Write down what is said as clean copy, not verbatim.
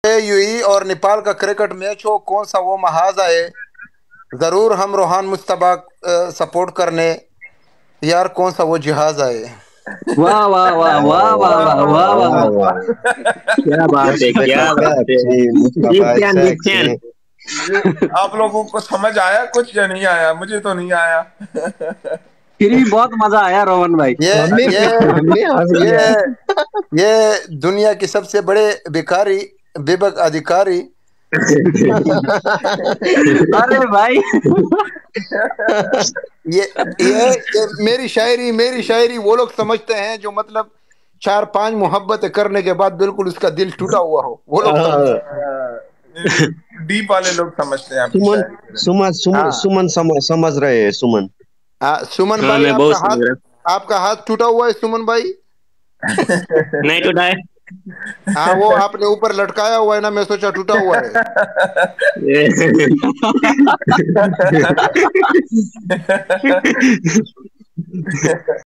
UAE और नेपाल का cricket match हो, कौन सा वो महाज आए, जरूर हम रोहान मुश्तबा सपोर्ट करने। यार कौन सा वो जहाज आए। वाह वाह वाह वाह वाह वाह वाह वाह वाह वाह। वाह, क्या बात है, क्या बात है। जी मुस्तफा दीप्तियान सेक्सी। दीप्तियान। ये आप लोगों को समझ आया कुछ या नहीं आया? मुझे तो नहीं आया। फिर भी बहुत मजा आया रोहन भाई। ये हमें ये हमें हंस ये लिया। ये दुनिया की सबसे बड़े भिखारी, विवेक अधिकारी। अरे भाई। ये मेरी शायरी वो लोग समझते हैं जो मतलब 4-5 मोहब्बत करने के बाद बिल्कुल उसका दिल टूटा हुआ हो, वो लोग समझते डीप वाले लोग समझते हैं आपकी सुमन शायरी फिर। सुमन हैं। सुमन हाँ सुमन समझ रहे हैं सुमन। हाँ, सुमन हाँ भाई मैं बहुत समझ रहा। आपका हाथ टूटा हुआ है सुमन भाई। नहीं टूटा है। हाँ वो आपने ऊपर लटकाया हुआ है ना, मैं सोचा टूटा हुआ है।